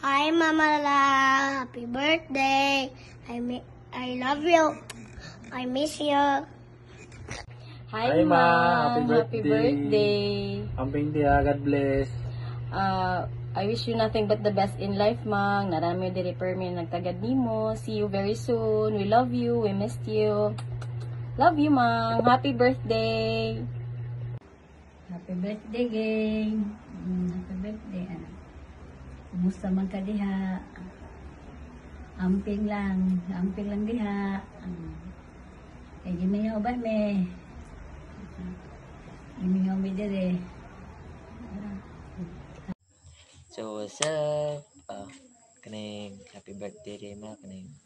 Hi, Mama La. Happy birthday. I love you. I miss you. Hi, Ma. Happy birthday. Amping dia, God bless. I wish you nothing but the best in life, Mang. Narami diri permi nagtagad nimo. See you very soon. We love you. We missed you. Love you, Mang. Happy birthday. Happy birthday, gang. Happy birthday, anak. Kumusta man ka diha? Amping lang diha. Kaya gimingaw ba me? Gimingaw me dire. So what's up? Kaning happy birthday rin ma,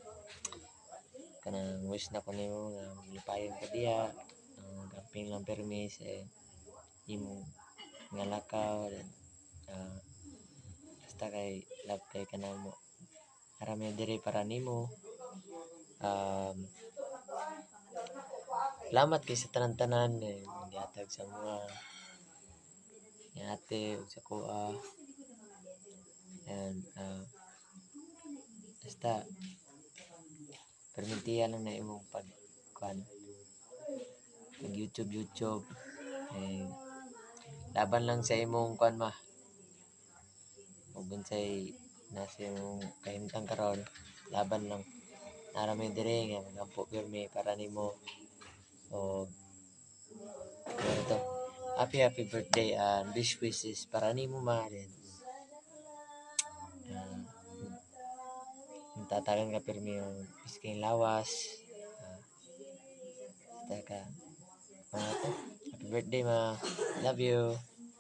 kanang wish na ko nimo nga lipayon ka diha. Gamping lang permis imo nga lakaw then basta kay love kay kanamo. Arami diri para nimo. Salamat kay sa tanan-tanan gihatag sa mga ni ate ug sa kuha. And basta permintiya lang na imong pag YouTube laban lang sa imong kuan ma ug unsay nasa imong kahimtang karon laban lang narami diri nga magampo pirmi para nimo o ano to happy birthday and wishes para nimo ma rin. Tatagan ka pirmi yung pisking lawas. Basta ka happy birthday ma. Love you.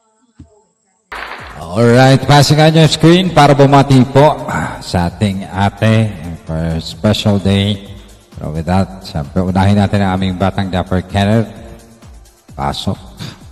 Alright, passing on your screen para bumati po sa ating ate for a special day. Pero with that, siyempre unahin natin ang aming batang dapper Kenneth. Pasok.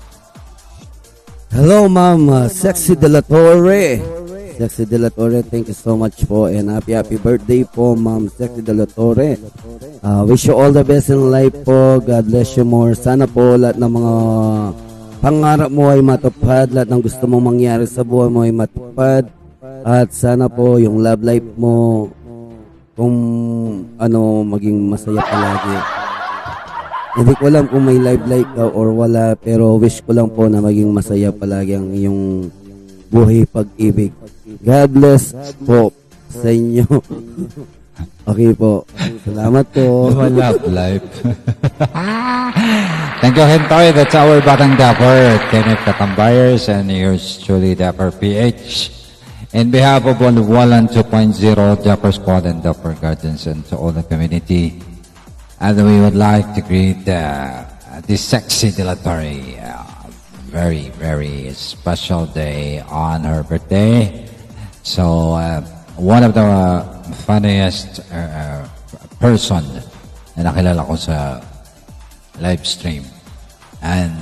Hello, Ma'am. Sexy De La Torre. Sexy De La Torre, thank you so much po. And happy birthday po, Ma'am Sexy De La Torre. Wish you all the best in life po. God bless you more. Sana po lahat ng mga pangarap mo ay matupad. Lahat ng gusto mong mangyari sa buhay mo ay matupad. At sana po yung love life mo kung maging masaya palagi. Hindi ko alam kung may live life ka or wala, pero wish ko lang po na maging masaya palagi ang iyong buhay pag-ibig. God bless po sa inyo. Okay po. Salamat po. Love life. Thank you, Hentoy. That's our batang dapper, Kenneth Katambayers, and yours truly, Dapper PH. In behalf of 112.0 Dapper Squad and Dapper Guardians and to all the community, and we would like to greet this sexy dilatory very, very special day on her birthday. So, one of the funniest person na nakilala ko sa live stream. And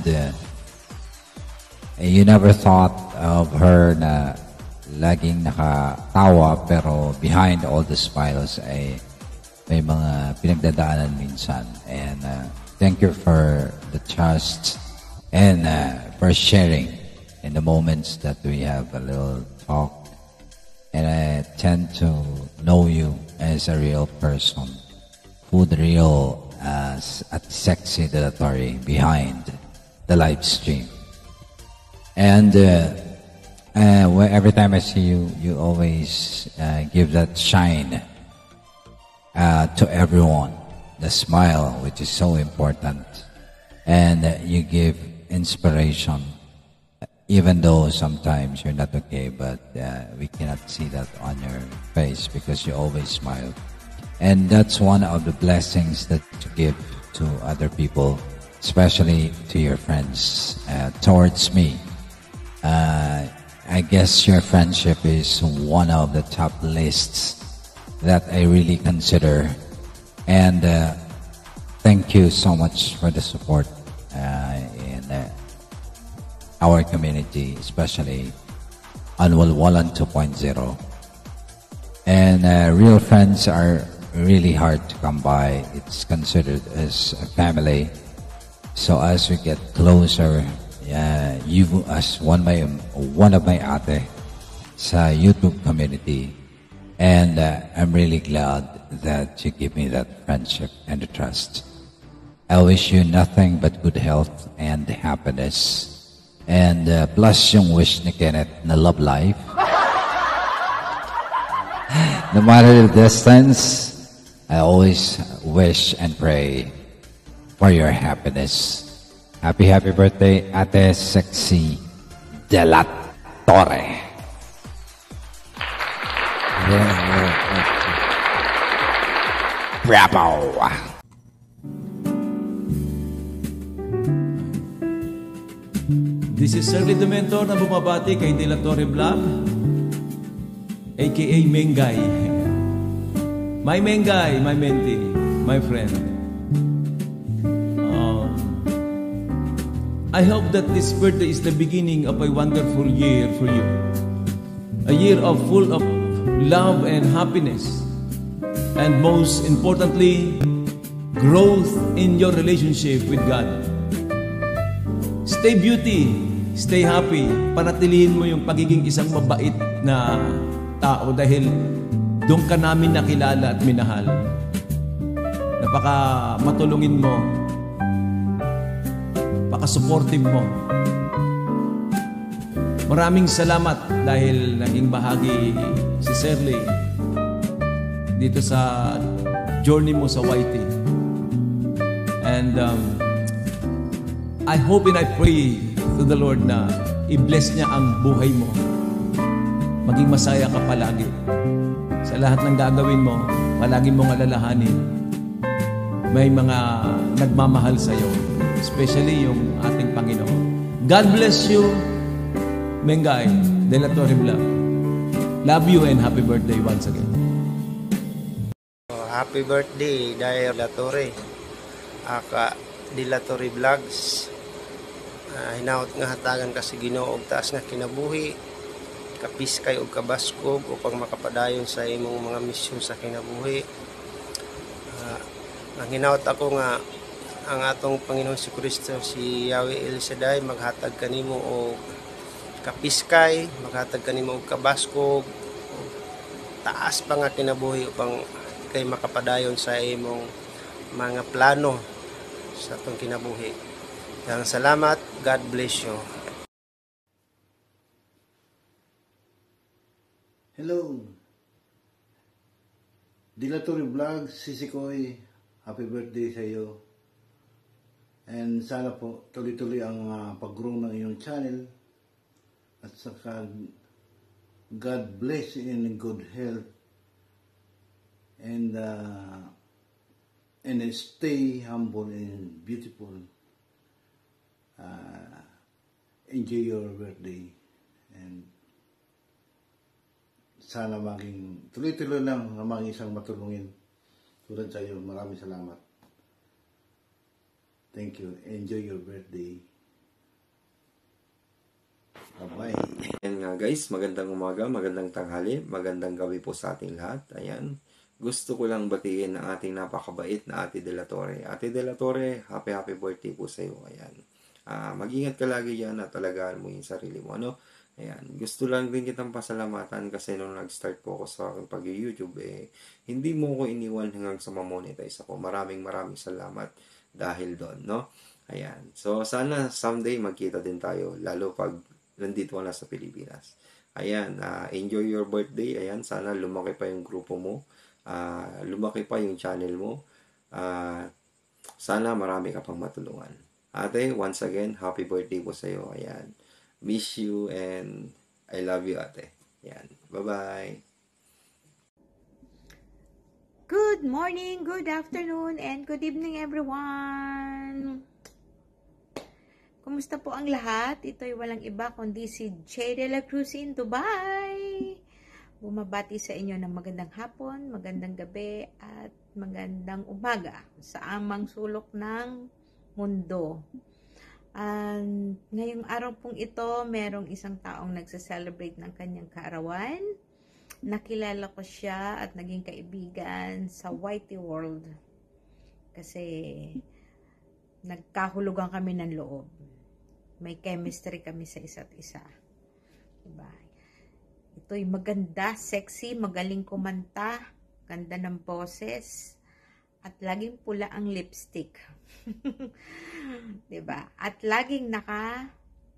you never thought of her na laging nakatawa pero behind all the smiles ay may mga pinagdadaanan minsan. And thank you for the trust and for sharing in the moments that we have a little talk. And I tend to know you as a real person, who the real sexy dilatory behind the live stream. And every time I see you, you always give that shine to everyone, the smile, which is so important. And you give inspiration, even though sometimes you're not okay, but we cannot see that on your face because you always smile. And that's one of the blessings that you give to other people, especially to your friends, towards me. I guess your friendship is one of the top lists that I really consider. And thank you so much for the support in our community, especially on Walwalan 2.0. And real friends are really hard to come by. It's considered as a family. So as we get closer, you as one of my ate, sa YouTube community. And I'm really glad that you give me that friendship and the trust. I wish you nothing but good health and happiness. And plus yung wish ni Kenneth na love life. No matter the distance, I always wish and pray for your happiness. Happy birthday, Ate Sexy de la Torre. Bravo! This is Shirley the Mentor na bumabati kay De La Torre Vlog, aka Mengay. My Mengay, my mentee, my friend. I hope that this birthday is the beginning of a wonderful year for you. A year full of love and happiness. And most importantly, growth in your relationship with God. Stay beauty, stay happy. Panatilihin mo yung pagiging isang mabait na tao dahil doon ka namin nakilala at minahal. Napaka matulungin mo. Napaka-supportive mo. Maraming salamat dahil naging bahagi si Shirley dito sa journey mo sa YT. And I hope and I pray to the Lord na i-bless niya ang buhay mo. Maging masaya ka palagi. Sa lahat ng gagawin mo, palagi mong alalahanin. May mga nagmamahal sa iyo, especially yung ating Panginoon. God bless you, Mengay De La Torre Vlog. Love you and happy birthday once again. Happy birthday, Day La Torre. Aka De La Torre Vlogs. Hinaot nga hatagan kasi Ginoo og taas nga kinabuhi. Kapiskay og kabaskog upang makapadayon sa imong mga misyon sa kinabuhi. Ang hinaot ako nga ang atong Panginoon si Kristo, si Yahweh El Shaddai, maghatag kanimo og kapiskay, maghatag kanimo og kabaskog, taas pa nga kinabuhi upang kay makapadayon sa imong mga plano sa atong kinabuhi. Kaya salamat, God bless you. Hello, De La Torre Vlog, Sisikoy, happy birthday sa iyo. And sana po tuloy-tuloy ang pag-grow ng iyong channel. At saka God bless you in good health. And stay humble and beautiful. Enjoy your birthday. And sana maging tuloy-tuloy lang na maging isang matulungin tulad sa iyo. Maraming salamat. Thank you. Enjoy your birthday. Bye-bye. Ayan nga guys, magandang umaga, magandang tanghali, magandang gabi po sa ating lahat. Ayan, gusto ko lang batiin ang ating napakabait na Ate De La Torre. Ate De La Torre, happy birthday po sa iyo. Ayan. Mag-ingat ka lagi yan at talagaan mo yung sarili mo. Ano? Ayan. Gusto lang din kitang pasalamatan kasi nung nag-start po ako sa aking pag-YouTube, hindi mo ko iniwan hanggang sa ma-monetize ako. Maraming salamat dahil doon, no? Ayan. So, sana someday magkita din tayo, lalo pag nandito ka na sa Pilipinas. Ayan. Enjoy your birthday. Ayan. Sana lumaki pa yung grupo mo. Lumaki pa yung channel mo. Sana marami ka pang matulungan. Ate, once again, happy birthday po sa iyo. Ayan. Miss you and I love you, ate. Ayan. Bye-bye. Good morning, good afternoon, and good evening everyone! Kumusta po ang lahat? Ito'y walang iba kundi si Jay De La Cruz in Dubai. Bumabati sa inyo ng magandang hapon, magandang gabi, at magandang umaga sa amang sulok ng mundo. Ngayong araw pong ito, merong isang taong nagsa-celebrate ng kanyang kaarawan. Nakilala ko siya at naging kaibigan sa YT World kasi nagkahulugan kami ng loob. May chemistry kami sa isa't isa. Diba? ito'y maganda, sexy, magaling kumanta, ganda ng boses, at laging pula ang lipstick. 'Di ba? At laging naka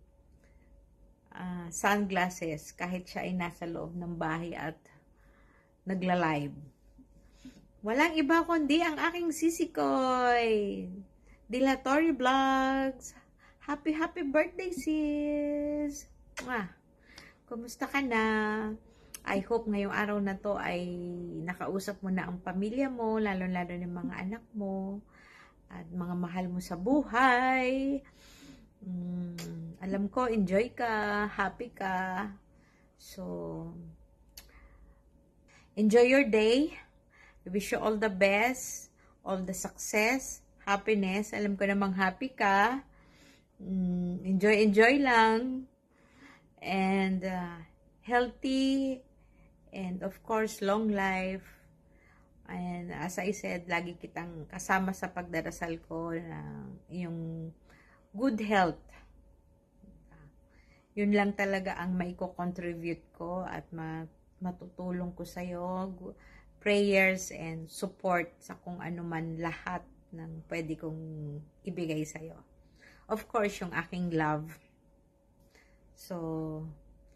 sunglasses kahit siya ay nasa loob ng bahay at nagla-live. Walang iba kundi ang aking sisikoy, Dilatory Vlogs. Happy birthday, sis! Kumusta ka na? I hope ngayong araw na to ay nakausap mo na ang pamilya mo, lalo-lalo ng mga anak mo at mga mahal mo sa buhay. Alam ko, enjoy ka, happy ka. So, enjoy your day. I wish you all the best, all the success, happiness. Alam ko namang happy ka. Enjoy lang. And healthy. And of course, long life. And as I said, lagi kitang kasama sa pagdarasal ko na yung good health. Yun lang talaga ang maiko-contribute ko at matutulong ko sa'yo. Prayers and support sa kung ano man lahat ng pwede kong ibigay sa'yo. Of course, yung aking love. So,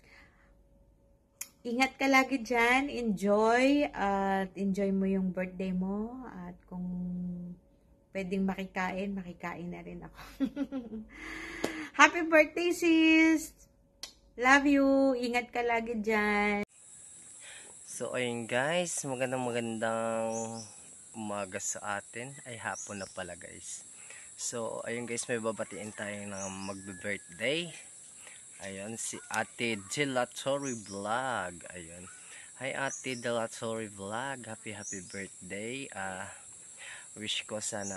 ingat ka lagi dyan. Enjoy. At enjoy mo yung birthday mo. At kung pwedeng makikain na rin ako. Happy birthday, sis! Love you. Ingat ka lagi dyan. So ayun guys, magandang umaga sa atin. Ay hapon na pala guys. So ayun guys, may babatiin tayo ng magbe-birthday. Ayun, si Ate Dilatory Vlog. Ayun. Hi Ate Dilatory Vlog. Happy birthday. Wish ko sana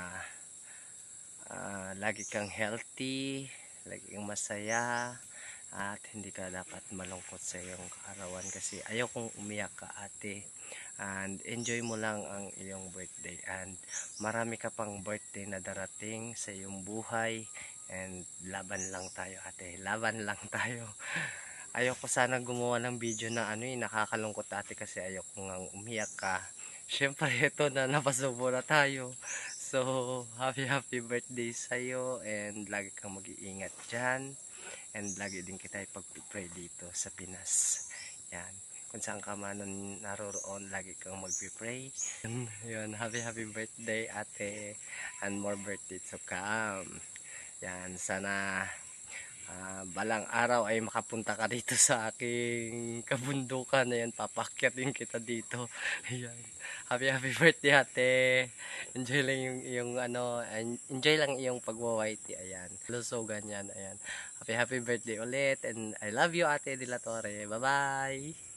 lagi kang healthy, lagi kang masaya. At hindi ka dapat malungkot sa iyong kaarawan kasi ayaw kong umiyak ka ate. And enjoy mo lang ang iyong birthday. And marami ka pang birthday na darating sa iyong buhay. And laban lang tayo ate. Laban lang tayo. Ayaw ko sana gumawa ng video na nakakalungkot ate kasi ayaw ko nga umiyak ka. Siyempre ito na napasubo na tayo. So happy birthday sa'yo. And lagi kang mag-iingat dyan. And lagi din kita ipag-pray dito sa Pinas. Yan. Kung saan ka man naroroon, lagi kang mag-pray. Yan. Happy birthday ate. And more birthday to come. Yan. Sana balang araw ay makapunta ka dito sa aking kabundukan. Ayan. Papakyatin kita dito. Ayan. Happy birthday ate. Enjoy lang yung enjoy lang yung pagwa-whitey. Ayan. Lusogan yan. Ayan. Happy birthday ulit. And I love you ate Dilatore. Bye bye.